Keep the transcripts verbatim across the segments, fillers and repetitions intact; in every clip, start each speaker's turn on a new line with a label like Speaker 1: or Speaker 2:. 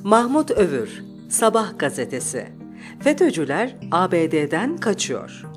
Speaker 1: Mahmut Övür, Sabah gazetesi. FETÖ'cüler A B D'den kaçıyor.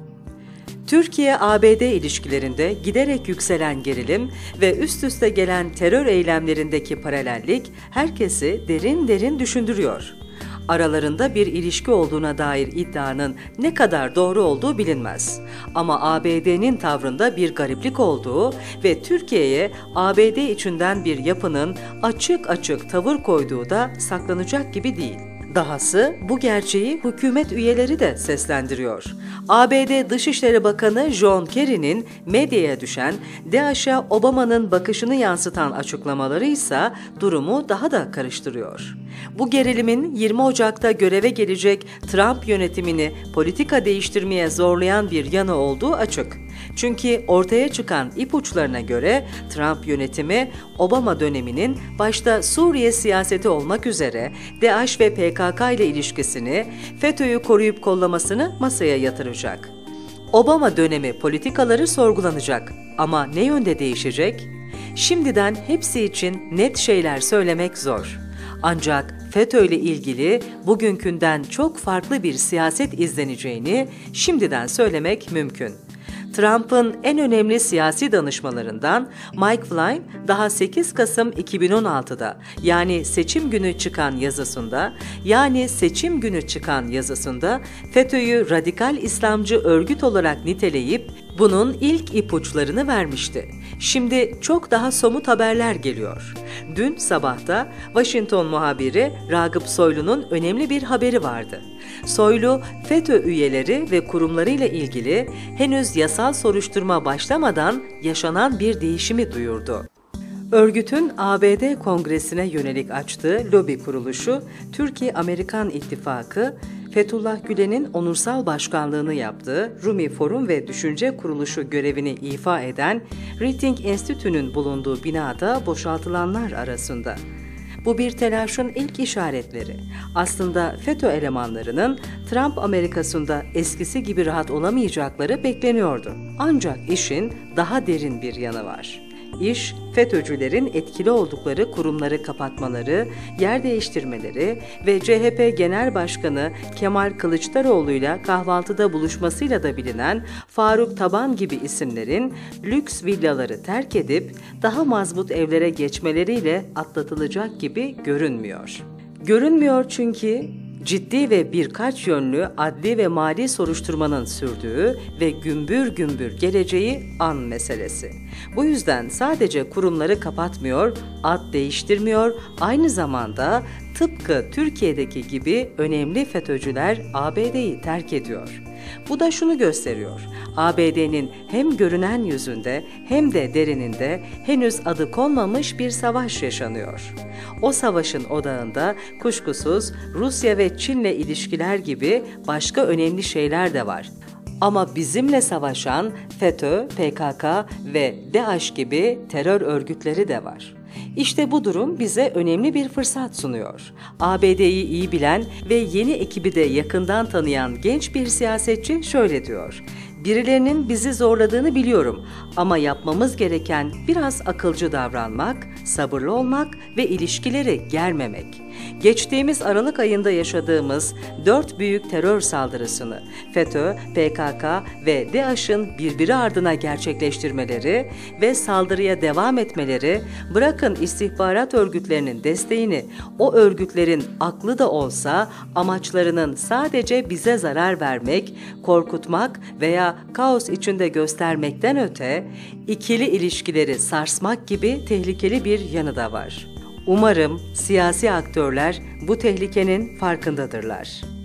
Speaker 1: Türkiye-A B D ilişkilerinde giderek yükselen gerilim ve üst üste gelen terör eylemlerindeki paralellik herkesi derin derin düşündürüyor. Aralarında bir ilişki olduğuna dair iddianın ne kadar doğru olduğu bilinmez. Ama A B D'nin tavrında bir gariplik olduğu ve Türkiye'ye A B D içinden bir yapının açık açık tavır koyduğu da saklanacak gibi değil. Dahası bu gerçeği hükümet üyeleri de seslendiriyor. A B D Dışişleri Bakanı John Kerry'nin medyaya düşen, DAEŞ'e Obama'nın bakışını yansıtan açıklamaları ise durumu daha da karıştırıyor. Bu gerilimin yirmi Ocak'ta göreve gelecek Trump yönetimini politika değiştirmeye zorlayan bir yanı olduğu açık. Çünkü ortaya çıkan ipuçlarına göre Trump yönetimi Obama döneminin başta Suriye siyaseti olmak üzere DAEŞ ve P K K ile ilişkisini, FETÖ'yü koruyup kollamasını masaya yatıracak. Obama dönemi politikaları sorgulanacak ama ne yönde değişecek? Şimdiden hepsi için net şeyler söylemek zor. Ancak FETÖ ile ilgili bugünkünden çok farklı bir siyaset izleneceğini şimdiden söylemek mümkün. Trump'ın en önemli siyasi danışmalarından Mike Flynn daha sekiz Kasım iki bin on altıda yani seçim günü çıkan yazısında yani seçim günü çıkan yazısında FETÖ'yü radikal İslamcı örgüt olarak niteleyip bunun ilk ipuçlarını vermişti. Şimdi çok daha somut haberler geliyor. Dün sabahta Washington muhabiri Ragıp Soylu'nun önemli bir haberi vardı. Soylu, FETÖ üyeleri ve kurumlarıyla ilgili henüz yasal soruşturma başlamadan yaşanan bir değişimi duyurdu. Örgütün A B D Kongresi'ne yönelik açtığı lobi kuruluşu, Türkiye-Amerikan İttifakı, Fethullah Gülen'in onursal başkanlığını yaptığı Rumi Forum ve Düşünce Kuruluşu görevini ifa eden Rating Enstitü'nün bulunduğu binada boşaltılanlar arasında. Bu bir telaşın ilk işaretleri. Aslında FETÖ elemanlarının Trump Amerikası'nda eskisi gibi rahat olamayacakları bekleniyordu. Ancak işin daha derin bir yanı var. İş, FETÖ'cülerin etkili oldukları kurumları kapatmaları, yer değiştirmeleri ve C H P Genel Başkanı Kemal Kılıçdaroğlu'yla kahvaltıda buluşmasıyla da bilinen Faruk Taban gibi isimlerin lüks villaları terk edip daha mazbut evlere geçmeleriyle atlatılacak gibi görünmüyor. Görünmüyor çünkü ciddi ve birkaç yönlü adli ve mali soruşturmanın sürdüğü ve gümbür gümbür geleceği an meselesi. Bu yüzden sadece kurumları kapatmıyor, ad değiştirmiyor, aynı zamanda tıpkı Türkiye'deki gibi önemli FETÖ'cüler A B D'yi terk ediyor. Bu da şunu gösteriyor. A B D'nin hem görünen yüzünde hem de derininde henüz adı konmamış bir savaş yaşanıyor. O savaşın odağında kuşkusuz Rusya ve Çin'le ilişkiler gibi başka önemli şeyler de var. Ama bizimle savaşan FETÖ, P K K ve DAEŞ gibi terör örgütleri de var. İşte bu durum bize önemli bir fırsat sunuyor. A B D'yi iyi bilen ve yeni ekibi de yakından tanıyan genç bir siyasetçi şöyle diyor: "Birilerinin bizi zorladığını biliyorum ama yapmamız gereken biraz akılcı davranmak, sabırlı olmak ve ilişkileri germemek." Geçtiğimiz Aralık ayında yaşadığımız dört büyük terör saldırısını FETÖ, P K K ve DAEŞ'in birbiri ardına gerçekleştirmeleri ve saldırıya devam etmeleri, bırakın istihbarat örgütlerinin desteğini, o örgütlerin aklı da olsa amaçlarının sadece bize zarar vermek, korkutmak veya kaos içinde göstermekten öte, ikili ilişkileri sarsmak gibi tehlikeli bir yanı da var. Umarım siyasi aktörler bu tehlikenin farkındadırlar.